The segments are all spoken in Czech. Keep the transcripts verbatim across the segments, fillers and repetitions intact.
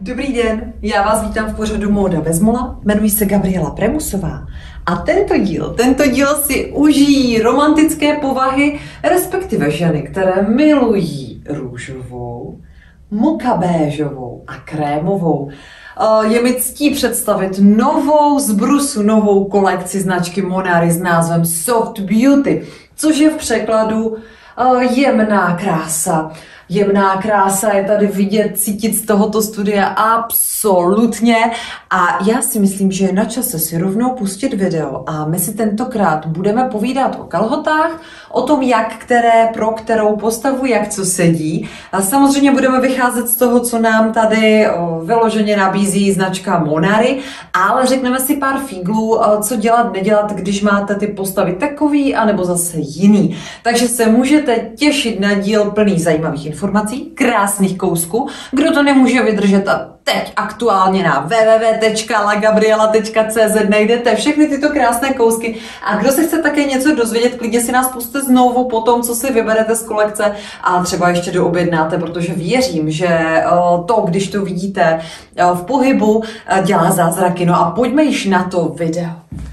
Dobrý den, já vás vítám v pořadu Móda bez mola, jmenuji se Gabriela Premusová a tento díl, tento díl si užijí romantické povahy, respektive ženy, které milují růžovou, moka béžovou a krémovou. Je mi ctí představit novou z brusu, novou kolekci značky Monary s názvem Soft Beauty, což je v překladu jemná krása. Jemná krása je tady vidět, cítit z tohoto studia absolutně a já si myslím, že je na čase si rovnou pustit video a my si tentokrát budeme povídat o kalhotách, o tom, jak které, pro kterou postavu, jak co sedí. A samozřejmě budeme vycházet z toho, co nám tady vyloženě nabízí značka Monary, ale řekneme si pár fíglů, co dělat, nedělat, když máte ty postavy takový, anebo zase jiný. Takže se můžete těšit na díl plný zajímavých informací, krásných kousků. Kdo to nemůže vydržet a teď aktuálně na w w w tečka la gabriela tečka c z najdete všechny tyto krásné kousky. A kdo se chce také něco dozvědět, klidně si nás pusťte znovu po tom, co si vyberete z kolekce a třeba ještě doobjednáte, protože věřím, že to, když to vidíte v pohybu, dělá zázraky. No a pojďme již na to video.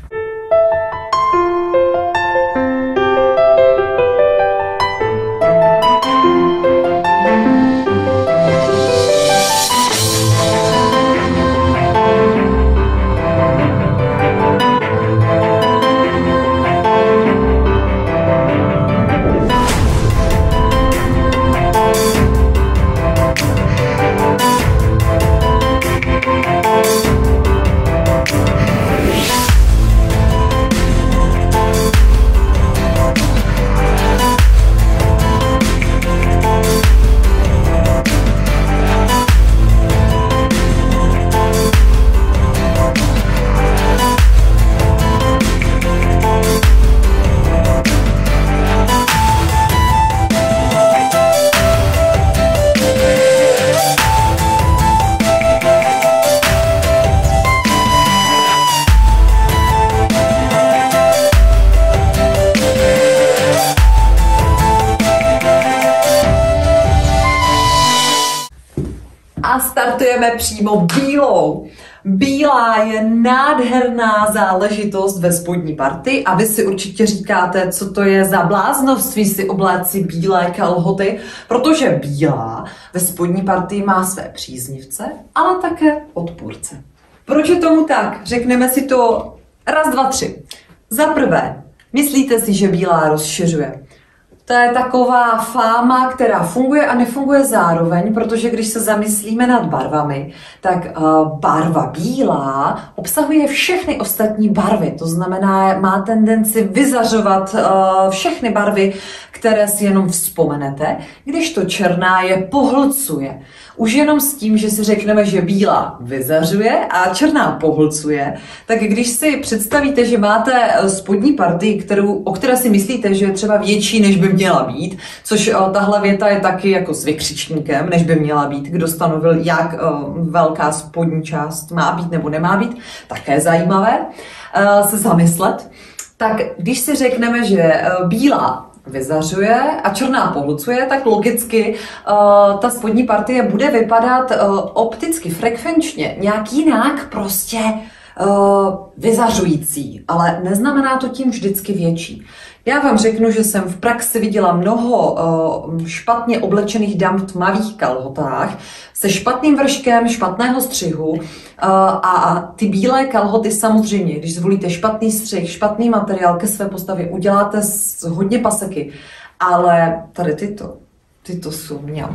A startujeme přímo bílou. Bílá je nádherná záležitost ve spodní partii a vy si určitě říkáte, co to je za bláznovství si obléci bílé kalhoty, protože bílá ve spodní partii má své příznivce, ale také odpůrce. Proč je tomu tak? Řekneme si to raz, dva, tři. Za prvé, myslíte si, že bílá rozšiřuje? To je taková fáma, která funguje a nefunguje zároveň, protože když se zamyslíme nad barvami, tak uh, barva bílá obsahuje všechny ostatní barvy. To znamená, má tendenci vyzařovat uh, všechny barvy, které si jenom vzpomenete, když to černá je pohlcuje. Už jenom s tím, že si řekneme, že bílá vyzařuje a černá pohlcuje, tak když si představíte, že máte spodní partii, kterou, o které si myslíte, že je třeba větší, než by měla být, což o, tahle věta je taky jako s vykřičníkem, než by měla být, kdo stanovil, jak o, velká spodní část má být nebo nemá být, také zajímavé o, se zamyslet. Tak když si řekneme, že o, bílá vyzařuje a černá pohlcuje, tak logicky uh, ta spodní partie bude vypadat uh, opticky, frekvenčně, nějak jinak prostě uh, vyzařující, ale neznamená to tím vždycky větší. Já vám řeknu, že jsem v praxi viděla mnoho uh, špatně oblečených dam v tmavých kalhotách se špatným vrškem, špatného střihu uh, a, a ty bílé kalhoty samozřejmě, když zvolíte špatný střih, špatný materiál ke své postavě, uděláte hodně paseky, ale tady tyto, tyto jsou mňam.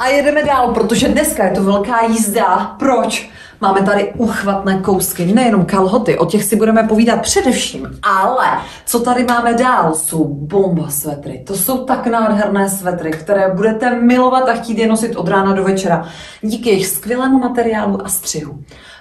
A jedeme dál, protože dneska je to velká jízda. Proč? Máme tady uchvatné kousky, nejenom kalhoty, o těch si budeme povídat především, ale co tady máme dál, jsou bomba svetry. To jsou tak nádherné svetry, které budete milovat a chtít je nosit od rána do večera. Díky jejich skvělému materiálu a střihu.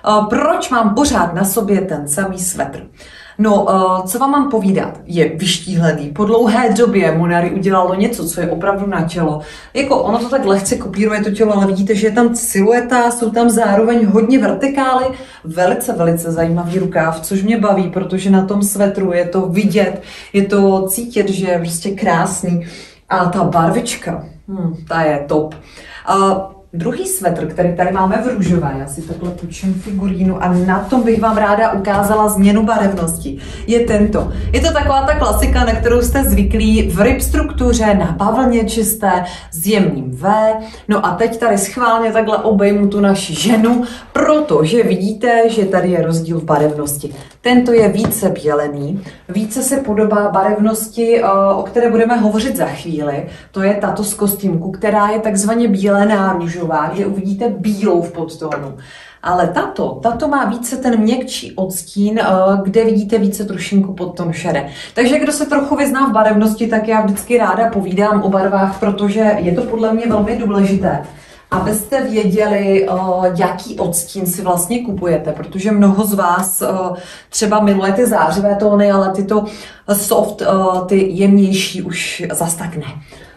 Proč mám pořád na sobě ten samý svetr? No, co vám mám povídat? Je vyštíhlený. Po dlouhé době Monary udělalo něco, co je opravdu na tělo. Jako ono to tak lehce kopíruje to tělo, ale vidíte, že je tam silueta, jsou tam zároveň hodně vertikály. Velice, velice zajímavý rukáv, což mě baví, protože na tom svetru je to vidět, je to cítit, že je prostě krásný. A ta barvička, hmm, ta je top. Uh, Druhý svetr, který tady máme v růžové, já si takhle půjčím figurínu a na tom bych vám ráda ukázala změnu barevnosti, je tento. Je to taková ta klasika, na kterou jste zvyklí v rib struktuře, na bavlně čisté, s jemným V. No a teď tady schválně takhle obejmu tu naši ženu, protože vidíte, že tady je rozdíl v barevnosti. Tento je více bělený, více se podobá barevnosti, o které budeme hovořit za chvíli. To je tato z kostýmku, která je takzvaně bílená růžová, kde uvidíte bílou v podtónu. Ale tato, tato má více ten měkčí odstín, kde vidíte více trošinku podtón šedé. Takže kdo se trochu vyzná v barevnosti, tak já vždycky ráda povídám o barvách, protože je to podle mě velmi důležité, abyste věděli, jaký odstín si vlastně kupujete, protože mnoho z vás třeba miluje ty zářivé tóny, ale tyto soft, ty jemnější už zas tak ne.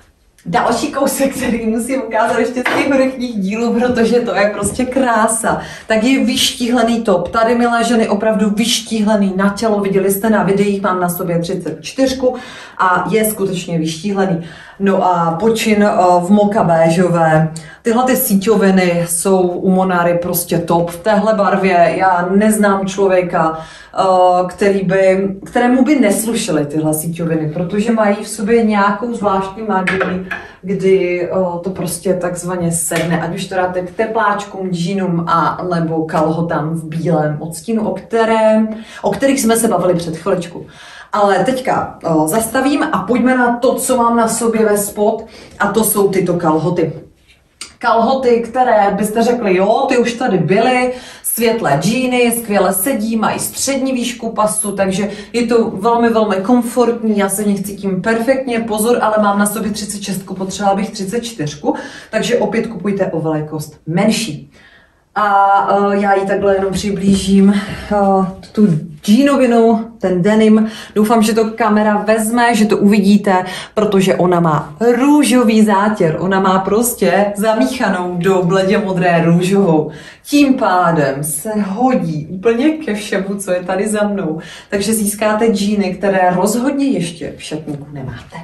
Další kousek, který musím ukázat ještě z těch vrchních dílů, protože to je prostě krása, tak je vyštíhlený top. Tady, milé ženy, opravdu vyštíhlený na tělo. Viděli jste na videích, mám na sobě třicet čtyři a je skutečně vyštíhlený. No a počin v moka béžové. Tyhle ty síťoviny jsou u Monary prostě top. V téhle barvě já neznám člověka, který by, kterému by neslušely tyhle síťoviny, protože mají v sobě nějakou zvláštní magii, kdy to prostě takzvaně sedne, ať už to dáte k tepláčkům, džínům a nebo kalhotám v bílém odstínu, o, kterém, o kterých jsme se bavili před chviličku. Ale teďka o, zastavím a pojďme na to, co mám na sobě ve spod, a to jsou tyto kalhoty. Kalhoty, které byste řekli, jo, ty už tady byly, světlé džíny, skvěle sedí, mají střední výšku pasu, takže je to velmi, velmi komfortní, já se v nich cítím perfektně, pozor, ale mám na sobě třicet šest, potřebovala bych třicet čtyři, takže opět kupujte o velikost menší. A uh, já ji takhle jenom přiblížím, uh, tu džínovinu, ten denim. Doufám, že to kamera vezme, že to uvidíte, protože ona má růžový zátěr. Ona má prostě zamíchanou do bledě modré růžovou. Tím pádem se hodí úplně ke všemu, co je tady za mnou. Takže získáte džíny, které rozhodně ještě v šatníku nemáte.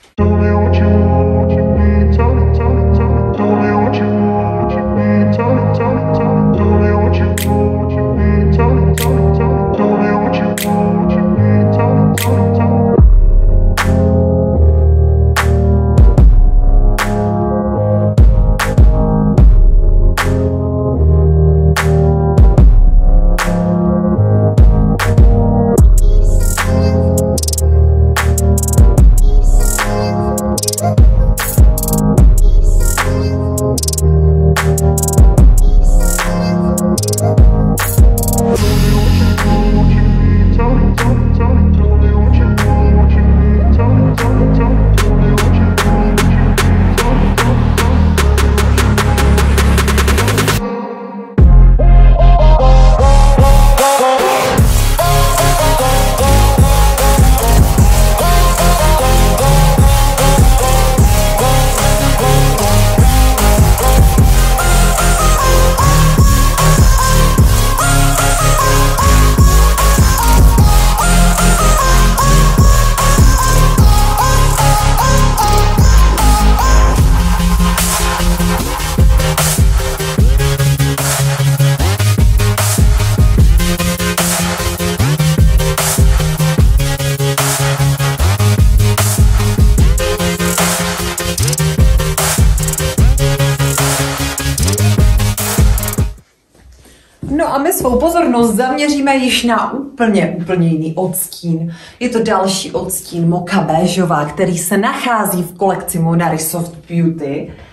No a my svou pozornost zaměříme již na úplně, úplně jiný odstín. Je to další odstín moka béžová, který se nachází v kolekci Monary Soft Beauty.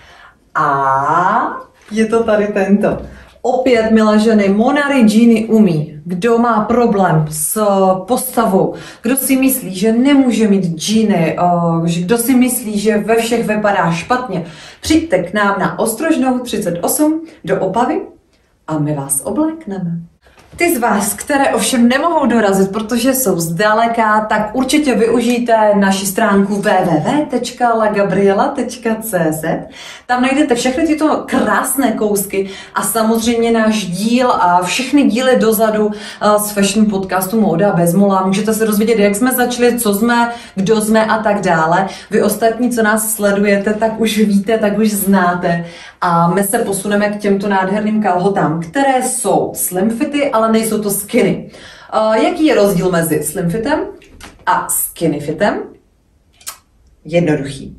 A je to tady tento. Opět, milé ženy, Monary džíny umí. Kdo má problém s postavou, kdo si myslí, že nemůže mít džíny, kdo si myslí, že ve všech vypadá špatně, přijďte k nám na Ostrožnou třicet osm do Opavy a my vás oblékneme. Ty z vás, které ovšem nemohou dorazit, protože jsou zdaleka, tak určitě využijte naši stránku w w w tečka la gabriela tečka c z. Tam najdete všechny tyto krásné kousky a samozřejmě náš díl a všechny díly dozadu z fashion podcastu Móda bez mola. Můžete se dozvědět, jak jsme začali, co jsme, kdo jsme a tak dále. Vy ostatní, co nás sledujete, tak už víte, tak už znáte. A my se posuneme k těmto nádherným kalhotám, které jsou slim fity, ale nejsou to skinny. Uh, jaký je rozdíl mezi slim fitem a skinny fitem? Jednoduchý.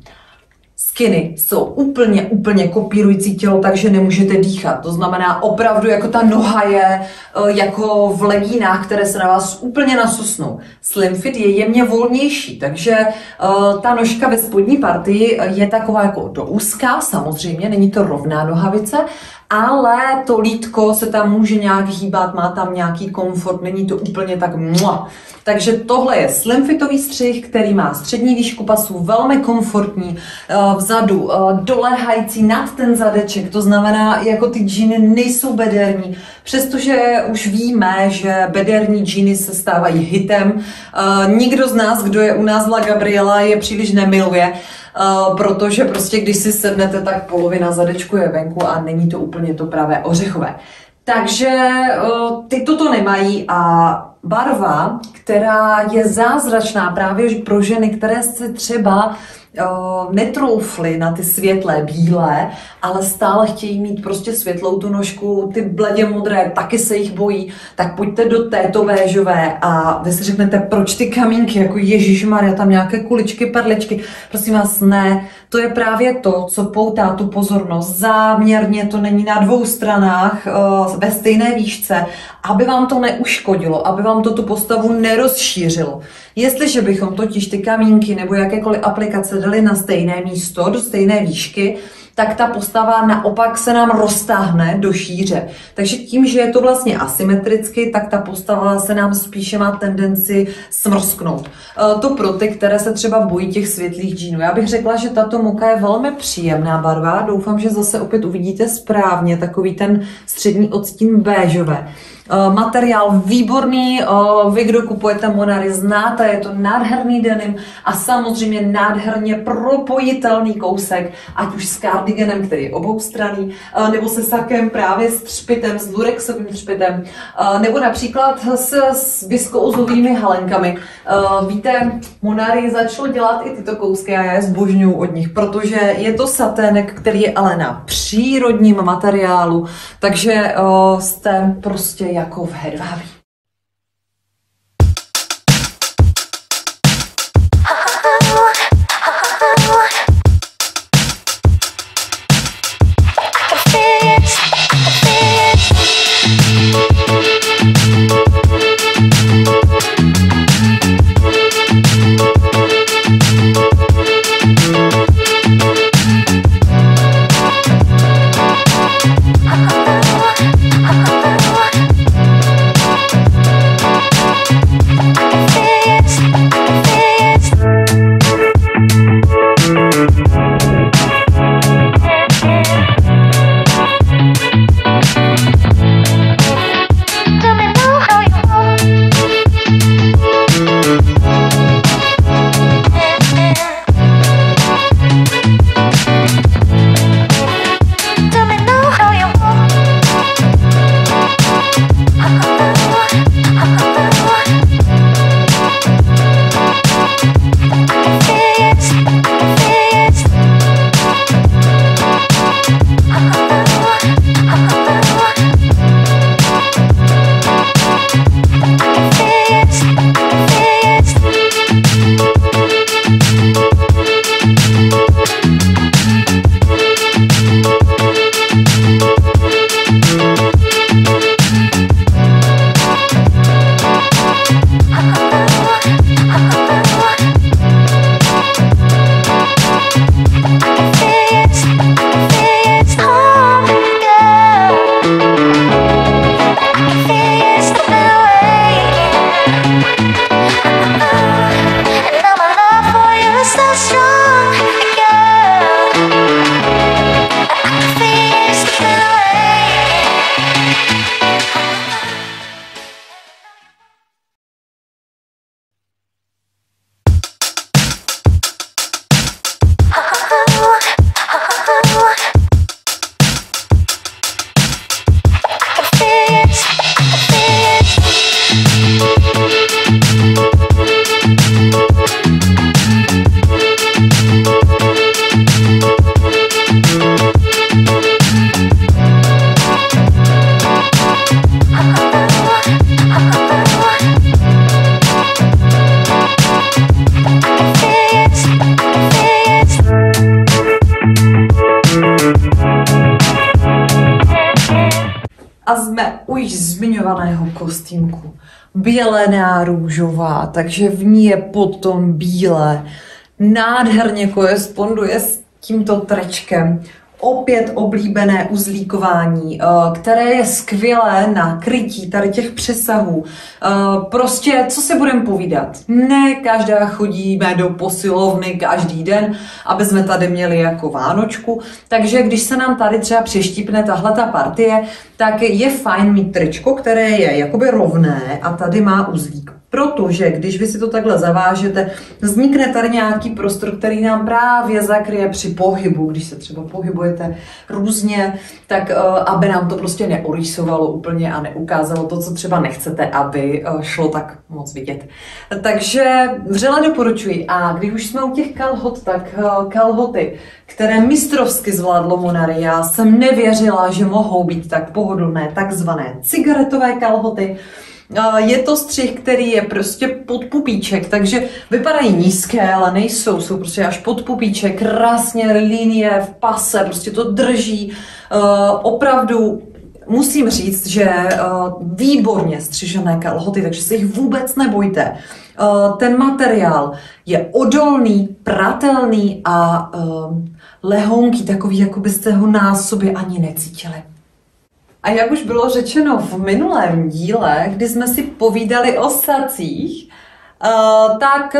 Skinny jsou úplně, úplně kopírující tělo, takže nemůžete dýchat. To znamená opravdu, jako ta noha je uh, jako v legínách, které se na vás úplně nasusnou. Slim fit je jemně volnější, takže uh, ta nožka ve spodní partii je taková jako do úzká, samozřejmě, není to rovná nohavice, ale to lítko se tam může nějak hýbat, má tam nějaký komfort, není to úplně tak mua. Takže tohle je slimfitový střih, který má střední výšku pasu, velmi komfortní, vzadu doléhající nad ten zadeček, to znamená, jako ty džíny nejsou bederní, přestože už víme, že bederní džíny se stávají hitem. Nikdo z nás, kdo je u nás v La Gabriela, je příliš nemiluje, Uh, protože prostě když si sednete, tak polovina zadečku je venku a není to úplně to pravé ořechové. Takže uh, ty toto nemají a barva, která je zázračná právě pro ženy, které se třeba uh, netroufly na ty světlé bílé, ale stále chtějí mít prostě světlou tu nožku, ty bledě modré, taky se jich bojí, tak pojďte do této béžové a vy si řeknete, proč ty kamínky, jako ježišmarja, tam nějaké kuličky, perličky, prosím vás, ne, to je právě to, co poutá tu pozornost, záměrně to není na dvou stranách, uh, ve stejné výšce, aby vám to neuškodilo, aby vám to tu postavu nerozšířilo. Jestliže bychom totiž ty kamínky nebo jakékoliv aplikace dali na stejné místo, do stejné výšky, tak ta postava naopak se nám roztáhne do šíře. Takže tím, že je to vlastně asymetricky, tak ta postava se nám spíše má tendenci smrsknout. To pro ty, které se třeba bojí těch světlých džínů. Já bych řekla, že tato moka je velmi příjemná barva. Doufám, že zase opět uvidíte správně takový ten střední odstín béžové. Uh, materiál výborný, uh, vy, kdo kupujete Monary, znáte, je to nádherný denim a samozřejmě nádherně propojitelný kousek, ať už s kardiganem, který je oboustranný, uh, nebo se sakem právě s třpitem, s lurexovým třpitem, uh, nebo například s, s viskouzovými halenkami. Uh, víte, Monary začalo dělat i tyto kousky a já je zbožňuju od nich, protože je to satének, který je ale na přírodním materiálu, takže uh, jste prostě jako v hedvábí. jsme u již zmiňovaného kostýmku. Bělená růžová, takže v ní je potom bílé. Nádherně koresponduje s tímto trečkem. Opět oblíbené uzlíkování, které je skvělé na krytí tady těch přesahů. Prostě, co si budeme povídat? Ne každá chodíme do posilovny každý den, aby jsme tady měli jako vánočku. Takže když se nám tady třeba přeštípne tahle ta partie, tak je fajn mít tričko, které je jakoby rovné a tady má uzlík. Protože když vy si to takhle zavážete, vznikne tady nějaký prostor, který nám právě zakryje při pohybu, když se třeba pohybujete různě, tak aby nám to prostě neorýsovalo úplně a neukázalo to, co třeba nechcete, aby šlo tak moc vidět. Takže vřele doporučuji. A když už jsme u těch kalhot, tak kalhoty, které mistrovsky zvládlo Monary. Já jsem nevěřila, že mohou být tak pohodlné, takzvané cigaretové kalhoty. Je to střih, který je prostě pod pupíček, takže vypadají nízké, ale nejsou, jsou prostě až pod pupíček, krásně linie v pase, prostě to drží. Opravdu musím říct, že výborně střižené kalhoty, takže se jich vůbec nebojte. Ten materiál je odolný, pratelný a lehounký, takový, jako byste ho na sobě ani necítili. A jak už bylo řečeno v minulém díle, kdy jsme si povídali o sacích, tak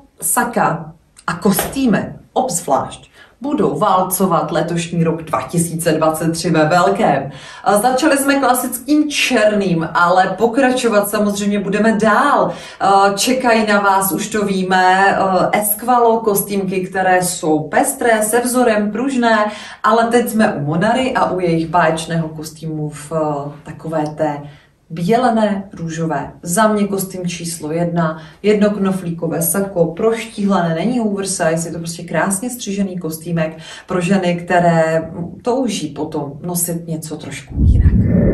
saka a kostýmy obzvlášť budou válcovat letošní rok dva tisíce dvacet tři ve velkém. Začali jsme klasickým černým, ale pokračovat samozřejmě budeme dál. Čekají na vás, už to víme, esqualo kostýmky, které jsou pestré, se vzorem pružné, ale teď jsme u Monary a u jejich báječného kostýmu v takové té bělené růžové. Za mě kostým číslo jedna, jednoknoflíkové sako, proštíhlené, není oversize, je to prostě krásně střižený kostýmek pro ženy, které touží potom nosit něco trošku jinak.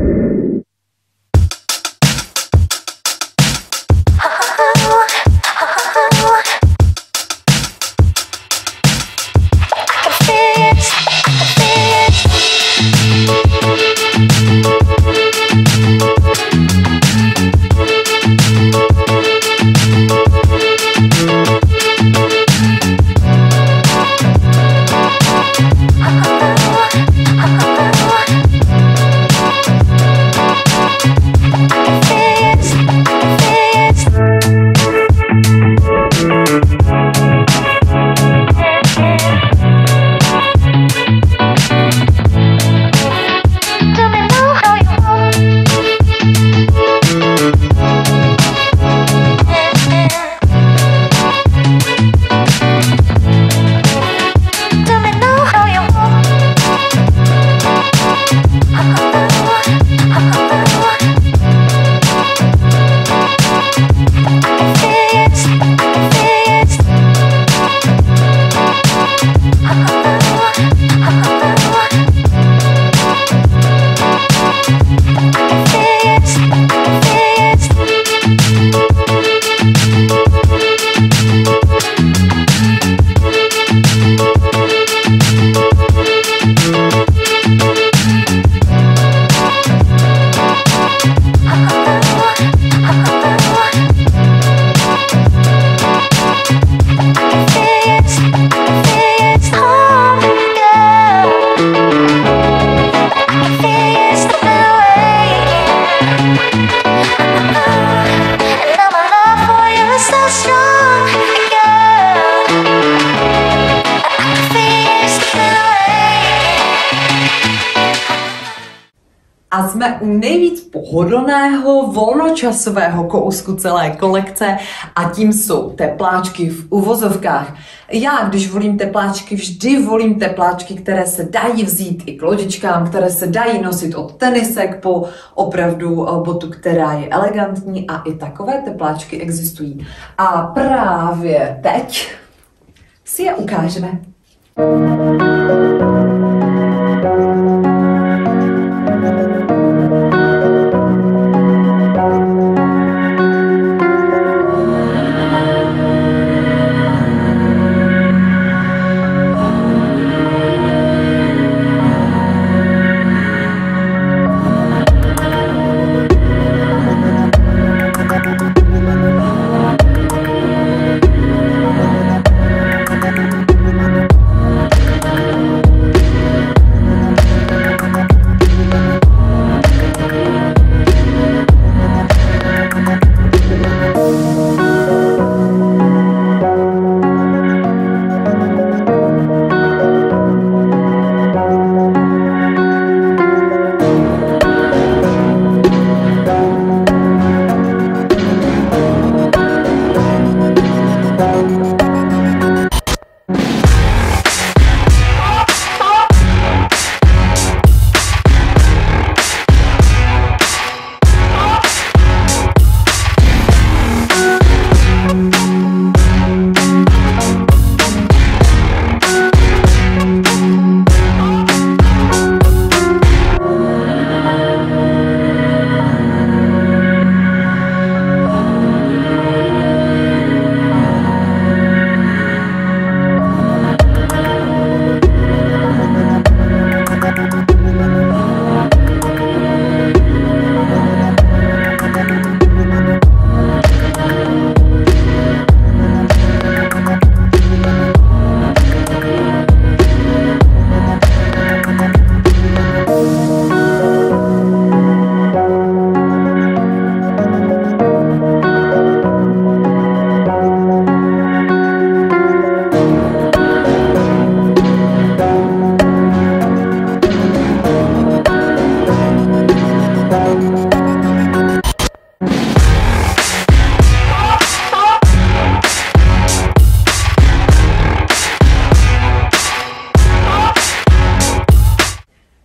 A jsme u nejvíc pohodlného volnočasového kousku celé kolekce a tím jsou tepláčky v uvozovkách. Já, když volím tepláčky, vždy volím tepláčky, které se dají vzít i k lodičkám, které se dají nosit od tenisek po opravdu botu, která je elegantní, a i takové tepláčky existují. A právě teď si je ukážeme.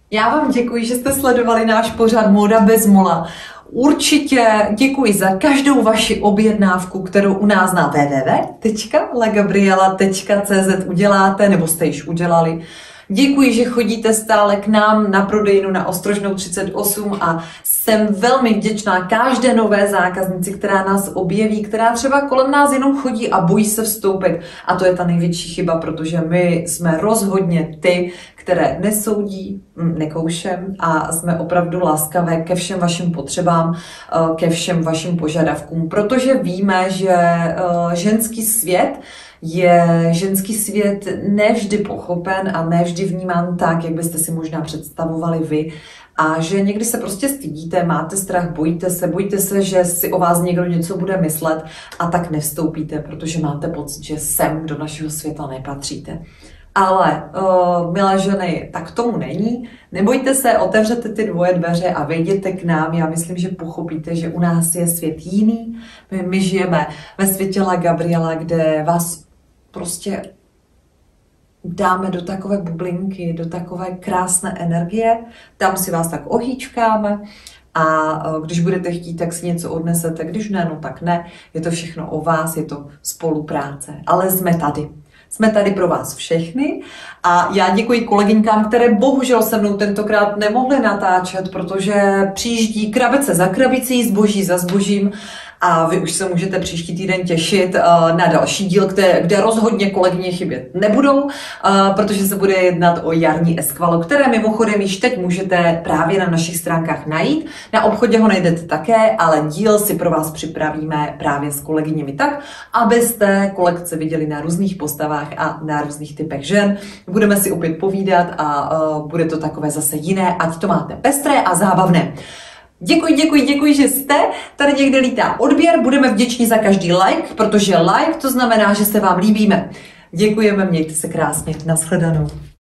Já vám děkuji, že jste sledovali náš pořad Móda bez mola. Určitě děkuji za každou vaši objednávku, kterou u nás na w w w tečka la gabriela tečka c z uděláte, nebo jste již udělali. Děkuji, že chodíte stále k nám na prodejnu na Ostrožnou třicet osm a jsem velmi vděčná každé nové zákaznici, která nás objeví, která třeba kolem nás jenom chodí a bojí se vstoupit. A to je ta největší chyba, protože my jsme rozhodně ty, které nesoudí, nekoušem a jsme opravdu laskavé ke všem vašim potřebám, ke všem vašim požadavkům, protože víme, že ženský svět je ženský svět nevždy pochopen a nevždy vnímán tak, jak byste si možná představovali vy. A že někdy se prostě stydíte, máte strach, bojíte se, bojíte se, že si o vás někdo něco bude myslet a tak nevstoupíte, protože máte pocit, že sem do našeho světa nepatříte. Ale, uh, milé ženy, tak tomu není. Nebojte se, otevřete ty dvoje dveře a vejděte k nám. Já myslím, že pochopíte, že u nás je svět jiný. My, my žijeme ve světě La Gabriela, kde vás prostě dáme do takové bublinky, do takové krásné energie. Tam si vás tak ohýčkáme a když budete chtít, tak si něco odnesete. Když ne, no tak ne. Je to všechno o vás, je to spolupráce. Ale jsme tady. Jsme tady pro vás všechny a já děkuji kolegyňkám, které bohužel se mnou tentokrát nemohly natáčet, protože přijíždí krabice za krabicí, zboží za zbožím a vy už se můžete příští týden těšit na další díl, kde, kde rozhodně kolegyně chybět nebudou, protože se bude jednat o jarní eskvalo, které mimochodem již teď můžete právě na našich stránkách najít. Na obchodě ho najdete také, ale díl si pro vás připravíme právě s kolegyněmi tak, abyste kolekce viděli na různých postavách a na různých typech žen. Budeme si opět povídat a bude to takové zase jiné, ať to máte pestré a zábavné. Děkuji, děkuji, děkuji, že jste. Tady někde lítá odběr. Budeme vděční za každý like, protože like to znamená, že se vám líbíme. Děkujeme, mějte se krásně. Nashledanou.